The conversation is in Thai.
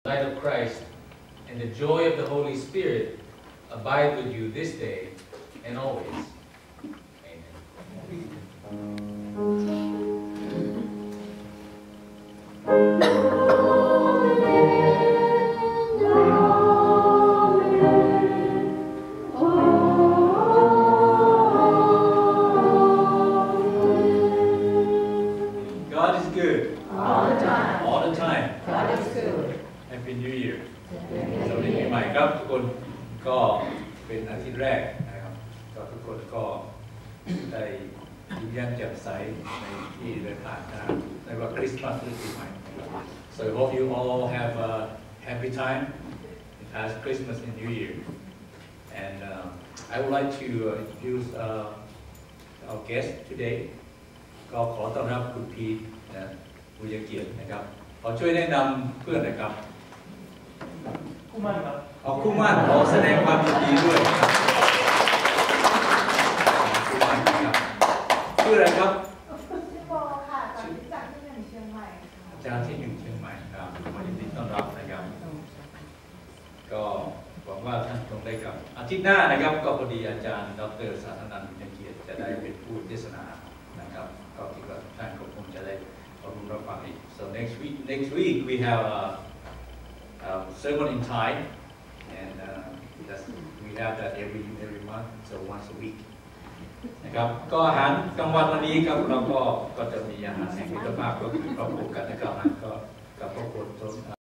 light of Christ and the joy of the Holy Spirit abide with you this day and always. God is good. All the time. All the time. God is good. Happy New Year สวัสดีปีใหม่ครับทุกคนก็เป็นอาทิตย์แรกนะครับก็ทุกคนก็ได้ยิ้มแย้มแจ่มใสในที่เดินทางนะในวันคริสต์มาสหรือปีใหม่ So I hope you all have a happy time as Christmas and New Year and I would like to introduce our guest today ก็ขอต้อนรับคุณพีทนะบุญเกียรตินะครับขอช่วยแนะนำเพื่อนหน่อยครับคู่มั่นครับคู่มั่นขอแสดงความยินดีด้วยคู่มั่นครับชื่ออะไรครับชื่อโบค่ะตอนนี้จากที่อยู่เชียงใหม่อาจารย์ที่อยู่เชียงใหม่ครับขอยินดีต้อนรับนะครับก็หวังว่าท่านคงได้กลับอาทิตย์หน้านะครับก็พอดีอาจารย์ดร.สาธนันท์บุญเกียรติจะได้เป็นผู้เทศนานะครับก็คิดว่าท่านคงจะได้รับฟังอีก So next week we have a sermon in Thai and we have that every month so once a week นะครับก็อาหารกลางวันวันนี้ครับเราก็จะมีอาหารแห่งมิตรภาพก็คือครอบครัวกันนะครับก็กับครอบครัว